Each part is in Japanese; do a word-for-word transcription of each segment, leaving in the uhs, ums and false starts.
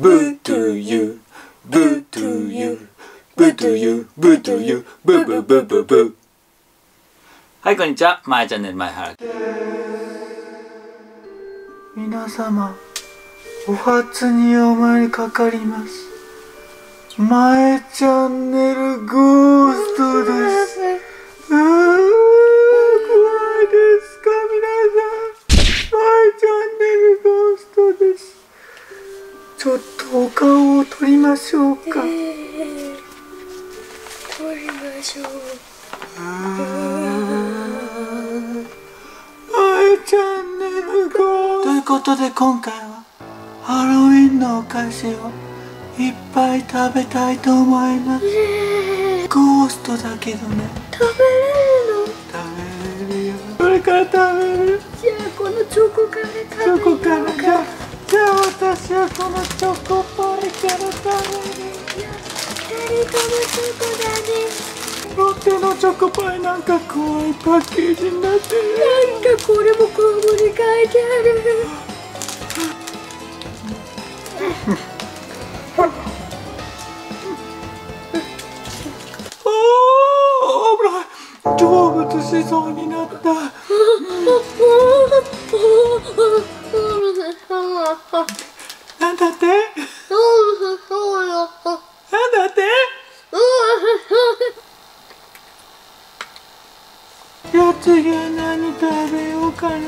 ブトゥユブトゥユブトゥユブトゥユブブブブブ。はい、こんにちは。まえチャンネル前原。 皆様、お初にお目にかかります。まえチャンネルゴーストです。あー、怖いですか皆さん。まえチャンネルゴーストです。ちょっとお顔を撮りましょうか。えー、 撮りましょう。 まえチャンネルゴーストということで、今回はハロウィンのお菓子をいっぱい食べたいと思います。ゴーストだけどね。 食べれるの？ 食べれるよ。これから食べる。 じゃあこのチョコから食べチョコからじゃあ、じゃあ私はこのチョコパイから食べる。 二人ともチョコだね。 ロッテのチョコパイなんか怖いパッケージになってる。 なんかこれもここに書いてある。 成仏しそうになった。なんだって？なんだって？じゃあ次は何食べようかな。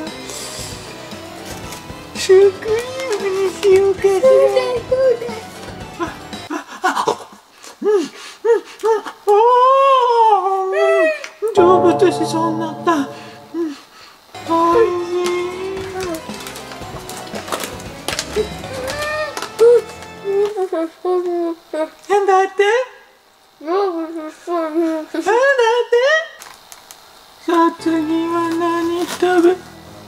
シュークリームにしようかしら。成仏しそうになった。うん、おいしい。なんだって？なんだって？さあ次は何食べ？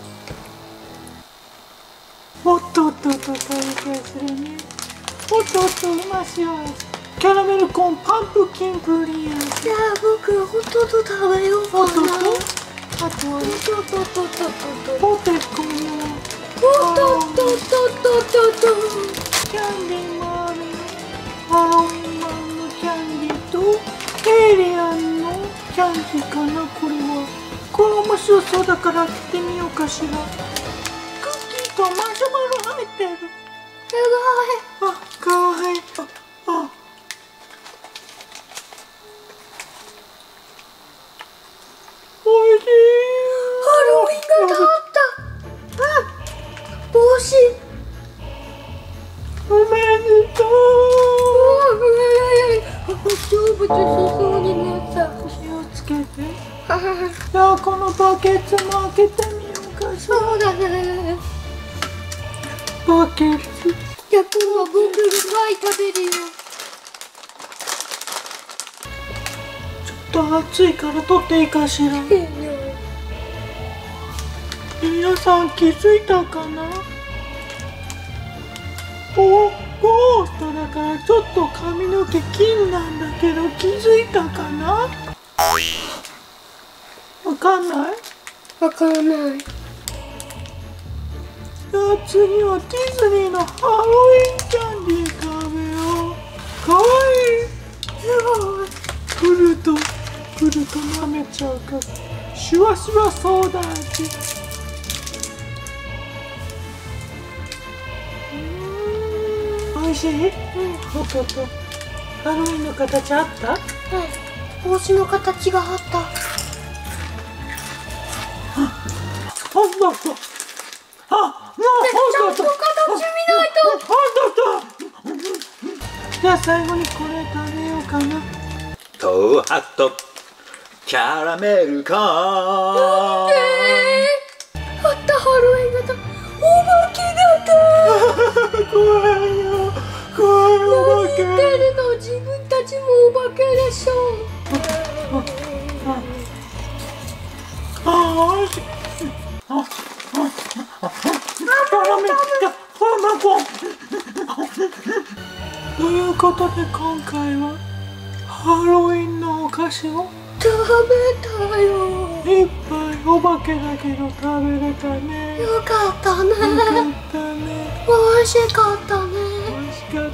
おっとっとっと食べたりするね。おっとっとうましよう。キャラメルコーンパンプキンプリン。 じゃあ僕ホットと食べようかな。 あとあとはポテコのホットとととととキャンディーもあるよ。ハロウィンマンのキャンディーとエイリアンのキャンディーかな。これはこれ面白そうだから開けてみようかしら。クッキーとマシュマロ入ってる。 すごい。 あ、かわいい。ああおいしい。 ハロウィンが変わった。帽子。 おめでとう。 成仏しそうになった。 気をつけて。じゃあこのバケツも開けてみようかしら。 そうだね。 バケツ。 じゃあ今度は僕がパイ食べるよ。 ちょっと暑いから取っていいかしら。皆さん気づいたかな？お、ゴーストだからちょっと髪の毛金なんだけど気づいたかな？わかんない？ わからない。 じゃあ次はディズニーのハロウィンキャンディー食べよう。かわいい。 すごい。 来ると来ると舐めちゃうからシュワシュワソーダ味。おいしい？うん。ほっとっと。ハロウィンの形あった？ うん。帽子の形があった。 ほんとっと。あ、もうほんとっと。 ちゃんと形見ないと。 ほんとっと。じゃあ最後にこれ食べようかな。 トーハットキャラメルコーン。 なんで？あったハロウィン型。お化け型。 怖いよ。怖いお化け。 何言ってるの？自分たちもお化けでしょ。 ああ、おいしい。あ、あ、あ、キャラメルがハマコン。ということで今回はハロウィンのお菓子を食べたよ。 いっぱいお化けだけど食べれたね。 よかったね。 よかったね。 美味しかったね。 美味しかっ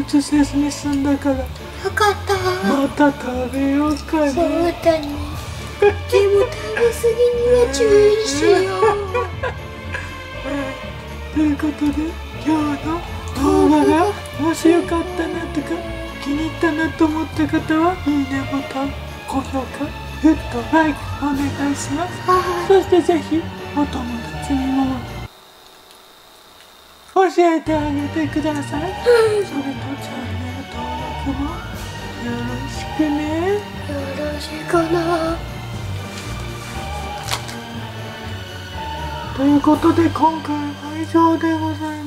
物せずに済んだから。 よかった。 また食べようかね。 そうだね。でも食べ過ぎには注意しよう。 ということで今日の動画がもしよかったなとか気に入ったなと思った方はいいねボタン、高評価、グッド、ライクお願いします。そしてぜひお友達にも教えてあげてください。それとチャンネル登録もよろしくね。 よろしくな。 ということで今回は以上でございます。